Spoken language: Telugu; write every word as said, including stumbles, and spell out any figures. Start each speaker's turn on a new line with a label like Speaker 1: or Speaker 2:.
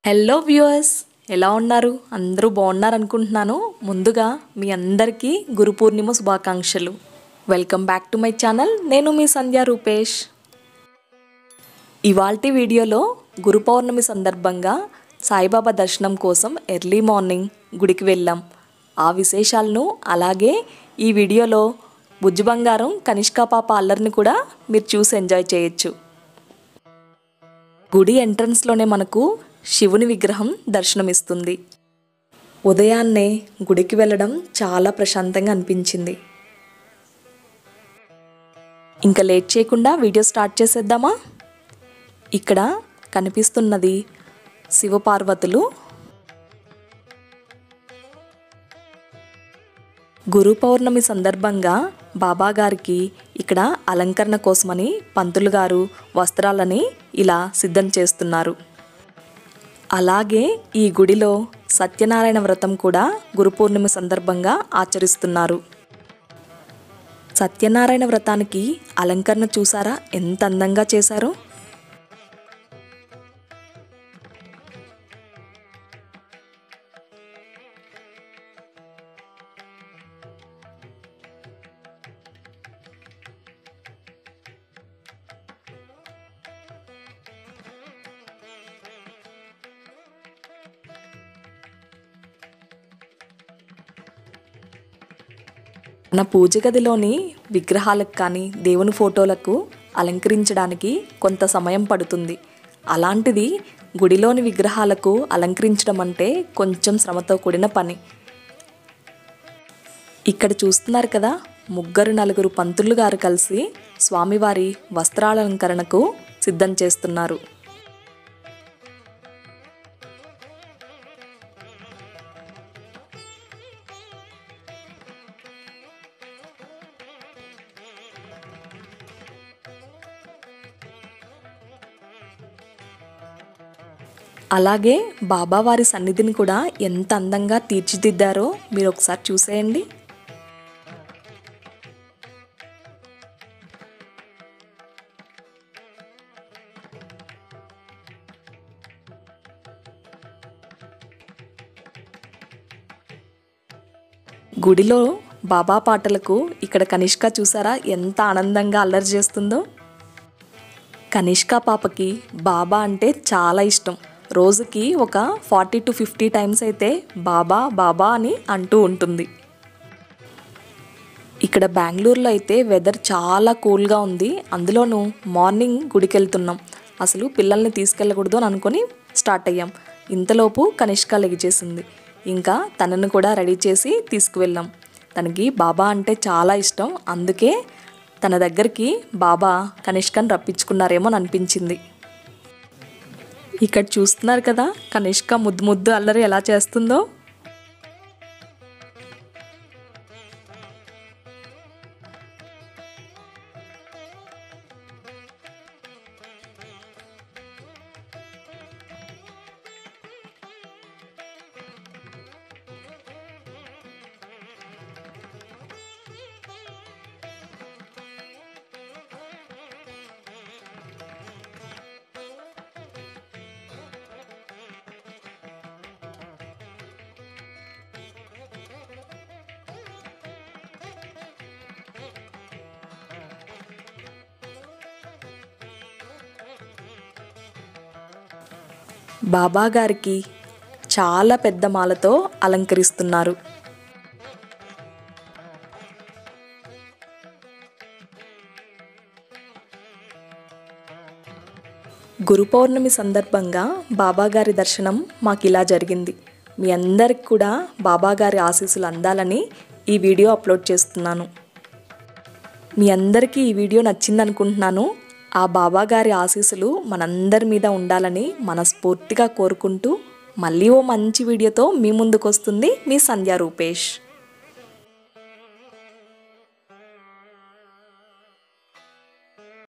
Speaker 1: హలో వ్యూవర్స్, ఎలా ఉన్నారు? అందరూ బాగున్నారు అనుకుంటున్నాను. ముందుగా మీ అందరికీ గురు పూర్ణిమ శుభాకాంక్షలు. Welcome back to my channel. నేను మీ సంధ్య రూపేష్. ఇవాల్టి వీడియోలో గురు పౌర్ణమి సందర్భంగా సాయిబాబా దర్శనం కోసం ఎర్లీ మార్నింగ్ గుడికి వెళ్ళాం. ఆ విశేషాలను, అలాగే ఈ వీడియోలో బుజ్జి బంగారం కనిష్క పాప అల్లరిని కూడా మీరు చూసి ఎంజాయ్ చేయొచ్చు. గుడి ఎంట్రన్స్లోనే మనకు శివుని విగ్రహం దర్శనమిస్తుంది. ఉదయాన్నే గుడికి వెళ్ళడం చాలా ప్రశాంతంగా అనిపించింది. ఇంకా లేట్ చేయకుండా వీడియో స్టార్ట్ చేసేద్దామా? ఇక్కడ కనిపిస్తున్నది శివపార్వతులు. గురు పౌర్ణమి సందర్భంగా బాబాగారికి ఇక్కడ అలంకరణ కోసమని పంతులు గారు వస్త్రాలని ఇలా సిద్ధం చేస్తున్నారు. అలాగే ఈ గుడిలో సత్యనారాయణ వ్రతం కూడా గురు పౌర్ణమి సందర్భంగా ఆచరిస్తున్నారు. సత్యనారాయణ వ్రతానికి అలంకరణ చూసారా ఎంత అందంగా చేశారో? నా పూజ గదిలోని విగ్రహాలకు కానీ దేవుని ఫోటోలకు అలంకరించడానికి కొంత సమయం పడుతుంది. అలాంటిది గుడిలోని విగ్రహాలకు అలంకరించడం అంటే కొంచెం శ్రమతో కూడిన పని. ఇక్కడ చూస్తున్నారు కదా, ముగ్గురు నలుగురు పంతులు గారు కలిసి స్వామివారి వస్త్రాలంకరణకు సిద్ధం చేస్తున్నారు. అలాగే బాబావారి సన్నిధిని కూడా ఎంత అందంగా తీర్చిదిద్దారో మీరు ఒకసారి చూసేయండి. గుడిలో బాబా పాటలకు ఇక్కడ కనిష్క చూసారా ఎంత ఆనందంగా అల్లరి చేస్తుందో? కనిష్క పాపకి బాబా అంటే చాలా ఇష్టం. రోజుకి ఒక ఫార్టీ టు ఫిఫ్టీ టైమ్స్ అయితే బాబా బాబా అని అంటూ ఉంటుంది. ఇక్కడ బెంగళూరులో అయితే వెదర్ చాలా కూల్గా ఉంది. అందులోనూ మార్నింగ్ గుడికి వెళ్తున్నాం. అసలు పిల్లల్ని తీసుకెళ్ళకూడదు అని అనుకొని స్టార్ట్ అయ్యాం. ఇంతలోపు కనిష్క లెగిచేసింది. ఇంకా తనను కూడా రెడీ చేసి తీసుకువెళ్ళాం. తనకి బాబా అంటే చాలా ఇష్టం. అందుకే తన దగ్గరికి బాబా కనిష్కను రప్పించుకున్నారేమో అని అనిపించింది. ఇక్కడ చూస్తున్నారు కదా, కనిష్క ముద్దు ముద్దు అల్లరి ఎలా చేస్తుందో. బాబా గారికి చాలా పెద్ద మాలతో అలంకరిస్తున్నారు. గురు పౌర్ణమి సందర్భంగా బాబా గారి దర్శనం మాకు ఇలా జరిగింది. మీ అందరికి కూడా బాబా గారి ఆశీస్సులు అందాలని ఈ వీడియో అప్లోడ్ చేస్తున్నాను. మీ అందరికీ ఈ వీడియో నచ్చింది అనుకుంటున్నాను. ఆ బాబా గారి ఆశీస్సులు మనందరి మీద ఉండాలని మనస్ఫూర్తిగా కోరుకుంటూ మళ్ళీ ఓ మంచి వీడియోతో మీ ముందుకు వస్తుంది మీ సంధ్య రూపేష్.